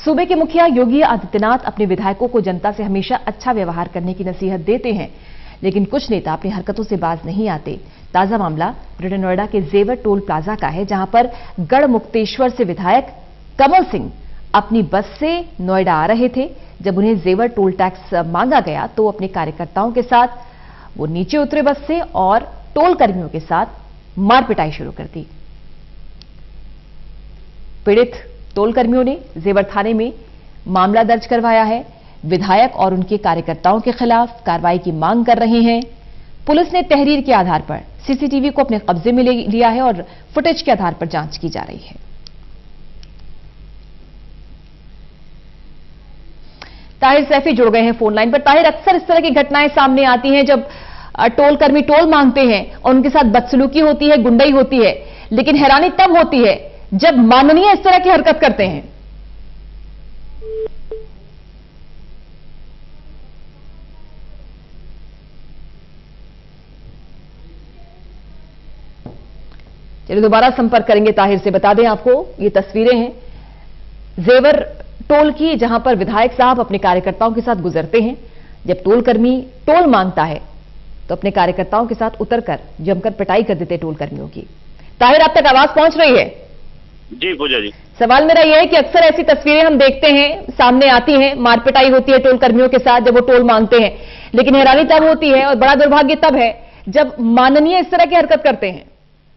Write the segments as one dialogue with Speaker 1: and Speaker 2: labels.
Speaker 1: सूबे के मुखिया योगी आदित्यनाथ अपने विधायकों को जनता से हमेशा अच्छा व्यवहार करने की नसीहत देते हैं, लेकिन कुछ नेता अपनी हरकतों से बाज नहीं आते। ताजा मामला ग्रेटर नोएडा के जेवर टोल प्लाजा का है, जहां पर गढ़मुक्तेश्वर से विधायक कमल सिंह अपनी बस से नोएडा आ रहे थे। जब उन्हें जेवर टोल टैक्स मांगा गया तो अपने कार्यकर्ताओं के साथ वो नीचे उतरे बस से और टोल कर्मियों के साथ मारपिटाई शुरू कर दी। पीड़ित टोल कर्मियों ने जेवर थाने में मामला दर्ज करवाया है। विधायक और उनके कार्यकर्ताओं के खिलाफ कार्रवाई की मांग कर रहे हैं। पुलिस ने तहरीर के आधार पर सीसीटीवी को अपने कब्जे में लिया है और फुटेज के आधार पर जांच की जा रही है। ताहिर सैफी जुड़ गए हैं फोन लाइन पर। ताहिर, अक्सर इस तरह की घटनाएं सामने आती हैं जब टोल कर्मी टोल मांगते हैं और उनके साथ बदसलूकी होती है, गुंडाई होती है, लेकिन हैरानी तब होती है जब माननीय इस तरह की हरकत करते हैं। चलिए दोबारा संपर्क करेंगे ताहिर से। बता दें आपको, ये तस्वीरें हैं जेवर टोल की, जहां पर विधायक साहब अपने कार्यकर्ताओं के साथ गुजरते हैं। जब टोल कर्मी टोल मांगता है तो अपने कार्यकर्ताओं के साथ उतरकर जमकर पिटाई कर देते टोल कर्मियों की। ताहिर, आप तक आवाज पहुंच रही है?
Speaker 2: जी पूजा जी।
Speaker 1: सवाल मेरा यह है कि अक्सर ऐसी तस्वीरें हम देखते हैं, सामने आती हैं, मारपिटाई होती है टोल कर्मियों के साथ जब वो टोल मांगते हैं, लेकिन हैरानी तब होती है और बड़ा दुर्भाग्य तब है जब माननीय इस तरह की हरकत करते हैं।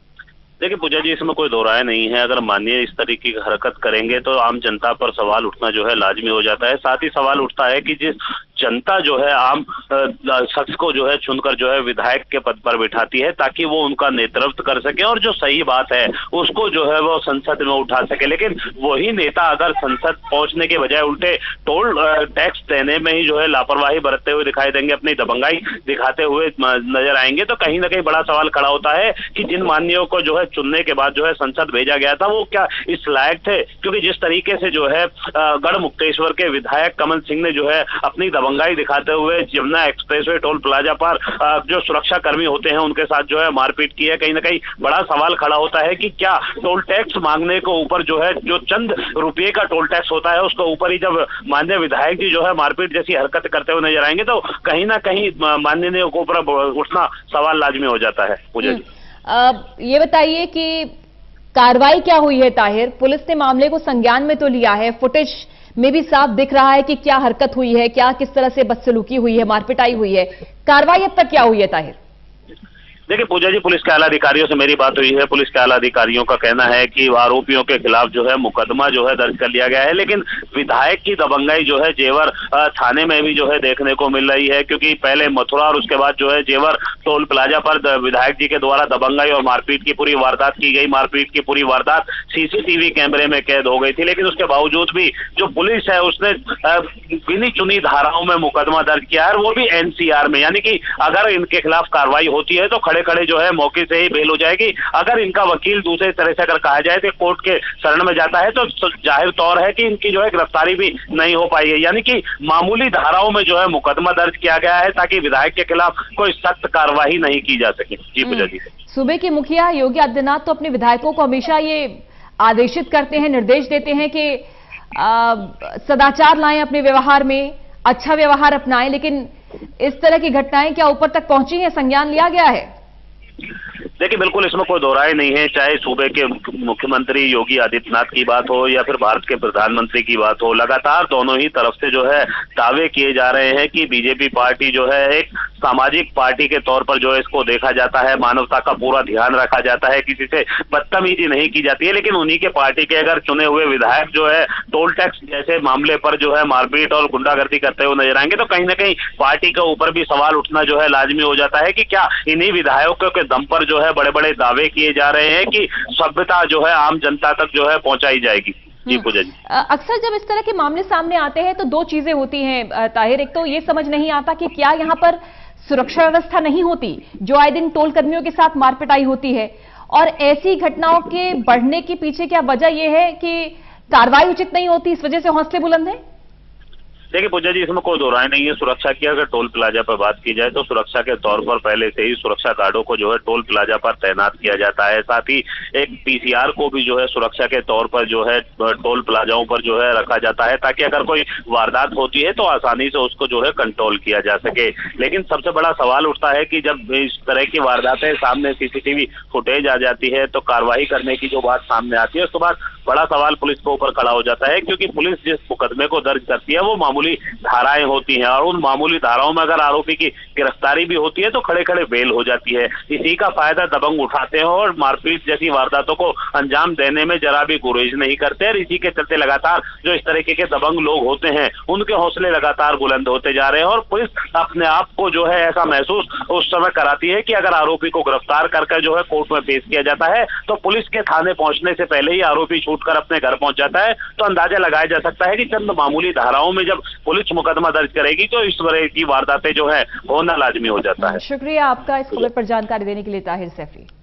Speaker 2: देखिए पूजा जी, इसमें कोई दो राय नहीं है। अगर माननीय इस तरीके की हरकत करेंगे तो आम जनता पर सवाल उठना जो है लाजमी हो जाता है। साथ ही सवाल उठता है कि जिस जनता जो है आम शख्स को जो है चुनकर जो है विधायक के पद पर बिठाती है ताकि वो उनका नेतृत्व कर सके और जो सही बात है उसको जो है वो संसद में उठा सके, लेकिन वही नेता अगर संसद पहुंचने के बजाय उल्टे टोल टैक्स देने में ही जो है लापरवाही बरतते हुए दिखाई देंगे, अपनी दबंगाई दिखाते हुए नजर आएंगे, तो कहीं ना कहीं बड़ा सवाल खड़ा होता है कि जिन माननीयों को जो है चुनने के बाद जो है संसद भेजा गया था वो क्या इस लायक थे? क्योंकि जिस तरीके से जो है गढ़मुक्तेश्वर के विधायक कमल सिंह ने जो है अपनी दबंगाई दिखाते हुए यमुना एक्सप्रेसवे टोल प्लाजा पर जो सुरक्षा कर्मी होते हैं उनके साथ जो है मारपीट की है, कहीं ना कहीं बड़ा सवाल खड़ा होता है कि क्या टोल टैक्स मांगने के ऊपर जो है जो चंद रुपये का टोल टैक्स होता है उसके ऊपर ही जब माननीय विधायक जी जो है मारपीट जैसी हरकत करते हुए नजर आएंगे तो कहीं ना कहीं माननीय के ऊपर उठना सवाल लाजमी हो जाता है। पूजा जी,
Speaker 1: ये बताइए कि कार्रवाई क्या हुई है? ताहिर, पुलिस ने मामले को संज्ञान में तो लिया है, फुटेज में भी साफ दिख रहा है कि क्या हरकत हुई है, क्या किस तरह से बदसलूकी हुई है, मारपिटाई हुई है। कार्रवाई अब तक क्या हुई है ताहिर?
Speaker 2: देखिए पूजा जी, पुलिस के आला अधिकारियों से मेरी बात हुई है। पुलिस के आला अधिकारियों का कहना है कि आरोपियों के खिलाफ जो है मुकदमा जो है दर्ज कर लिया गया है, लेकिन विधायक की दबंगाई जो है जेवर थाने में भी जो है देखने को मिल रही है, क्योंकि पहले मथुरा और उसके बाद जो है जेवर टोल प्लाजा पर विधायक जी के द्वारा दबंगाई और मारपीट की पूरी वारदात की गई। मारपीट की पूरी वारदात सीसीटीवी कैमरे में कैद हो गई थी, लेकिन उसके बावजूद भी जो पुलिस है उसने गिनी चुनी धाराओं में मुकदमा दर्ज किया है, वो भी एनसीआर में, यानी कि अगर इनके खिलाफ कार्रवाई होती है तो खड़े खड़े जो है मौके से ही बेल हो जाएगी। अगर इनका वकील दूसरे तरह से अगर कहा जाए तो कोर्ट के शरण में जाता है तो जाहिर तौर है कि इनकी जो है गिरफ्तारी भी नहीं हो पाई है, यानी कि मामूली धाराओं में जो है मुकदमा दर्ज किया गया है ताकि विधायक के खिलाफ कोई सख्त कार्रवाई नहीं की जा सके। जी पूजा जी।
Speaker 1: सूबे के मुखिया योगी आदित्यनाथ तो अपने विधायकों को हमेशा ये आदेशित करते हैं, निर्देश देते हैं कि सदाचार लाएं अपने व्यवहार में, अच्छा व्यवहार अपनाएं, लेकिन इस तरह की घटनाएं क्या ऊपर तक पहुंची हैं? संज्ञान लिया गया है?
Speaker 2: देखिए बिल्कुल इसमें कोई दो राय नहीं है। चाहे सूबे के मुख्यमंत्री योगी आदित्यनाथ की बात हो या फिर भारत के प्रधानमंत्री की बात हो, लगातार दोनों ही तरफ से जो है दावे किए जा रहे हैं कि बीजेपी पार्टी जो है एक सामाजिक पार्टी के तौर पर जो है इसको देखा जाता है, मानवता का पूरा ध्यान रखा जाता है, किसी से बदतमीजी नहीं की जाती है। लेकिन उन्हीं के पार्टी के अगर चुने हुए विधायक जो है टोल टैक्स जैसे मामले पर जो है मारपीट और गुंडागर्दी करते हुए नजर आएंगे तो कहीं ना कहीं पार्टी के ऊपर भी सवाल उठना जो है लाजमी हो जाता है कि क्या इन्हीं विधायकों के दम पर जो है बड़े बड़े दावे किए जा रहे हैं कि सभ्यता जो है आम जनता तक जो है पहुंचाई जाएगी। जी पूजा जी।
Speaker 1: अक्सर जब इस तरह के मामले सामने आते हैं तो दो चीजें होती हैं ताहिर। एक तो ये समझ नहीं आता कि क्या यहाँ पर सुरक्षा व्यवस्था नहीं होती, जो आए दिन टोल कर्मियों के साथ मारपिटाई होती है, और ऐसी घटनाओं के बढ़ने के पीछे क्या वजह यह है कि कार्रवाई उचित नहीं होती, इस वजह से हौसले बुलंद हैं?
Speaker 2: देखिए पूजा जी, इसमें कोई दो राय नहीं है सुरक्षा की। अगर टोल प्लाजा पर बात की जाए तो सुरक्षा के तौर पर पहले से ही सुरक्षा गार्डों को जो है टोल प्लाजा पर तैनात किया जाता है। साथ ही एक पीसीआर को भी जो है सुरक्षा के तौर पर जो है टोल प्लाजाओं पर जो है रखा जाता है, ताकि अगर कोई वारदात होती है तो आसानी से उसको जो है कंट्रोल किया जा सके। लेकिन सबसे बड़ा सवाल उठता है कि जब इस तरह की वारदातें सामने सीसीटीवी फुटेज आ जाती है तो कार्रवाई करने की जो बात सामने आती है, उसके बाद बड़ा सवाल पुलिस के ऊपर खड़ा हो जाता है, क्योंकि पुलिस जिस मुकदमे को दर्ज करती है वो मामूली धाराएं होती हैं, और उन मामूली धाराओं में अगर आरोपी की गिरफ्तारी भी होती है तो खड़े खड़े बेल हो जाती है। इसी का फायदा दबंग उठाते हैं और मारपीट जैसी वारदातों को अंजाम देने में जरा भी गुरेज नहीं करते। और इसी के चलते लगातार जो इस तरीके के दबंग लोग होते हैं उनके हौसले लगातार बुलंद होते जा रहे हैं, और पुलिस अपने आप को जो है ऐसा महसूस उस समय कराती है कि अगर आरोपी को गिरफ्तार करके जो है कोर्ट में पेश किया जाता है तो पुलिस के थाने पहुंचने से पहले ही आरोपी छूटकर अपने घर पहुंच जाता है। तो अंदाजा लगाया जा सकता है कि चंद मामूली धाराओं में जब पुलिस मुकदमा दर्ज करेगी तो इस तरह की वारदातें जो है होना लाजमी हो जाता है।
Speaker 1: शुक्रिया आपका इस खबर पर जानकारी देने के लिए ताहिर सैफी।